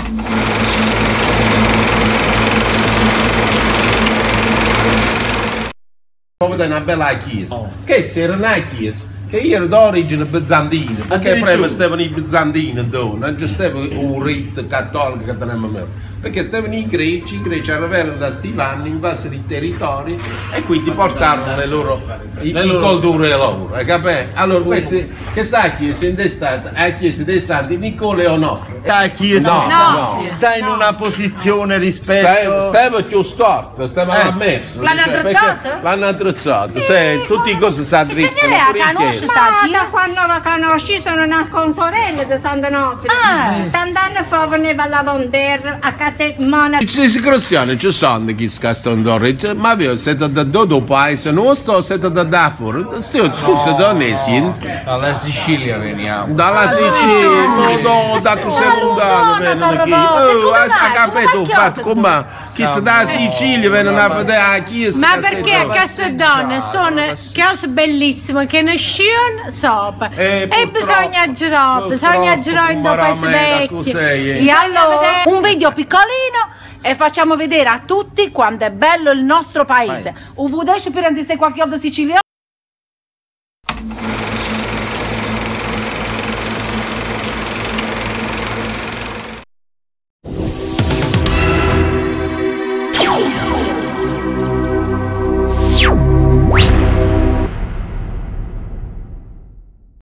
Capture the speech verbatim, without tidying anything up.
Proprio da una bella chiesa, oh. Che era una chiesa che era d'origine bizantina, perché prima stavano i bizantini, non stava un rito cattolico che teniamo noi, perché stavano i greci, i greci arrivarono da Stivani, invasero i territori e quindi portarono le loro i, le loro... culture loro, hai capito? Allora questi, che sa la chiesa è intestata alla chiesa dei santi Nicola e Onofre. La chiesa no, sta, no. sta in una posizione rispetto... Stava più storta, stava eh. messo. L'hanno attrezzata? L'hanno attrezzata, sì, tutte le cose si attrezzano. Signore, la conosce sta chiesa? Quando la conosci sono una consorella di Sant'Onofre. Ah. Tant'anni fa veniva la Vonder a Catemona. I cristiani ci sono chi scassano d'origine, ma io siete da due paesi nostro, siete da da fuori. Scusa, da dove siete? Dalla Sicilia veniamo. Dalla Sicilia, no, da cos'è lontano, vengono qui. Oh, ha capito, fatto come chi sta da Sicilia vengono a vedere la chiesa. Ma perché queste donne sono cose bellissime che nascono sopra e, e bisogna girare, bisogna girare in due paesi vecchi. E allora un video piccolino e facciamo vedere a tutti quanto è bello il nostro paese. Un video per qualche altro siciliano.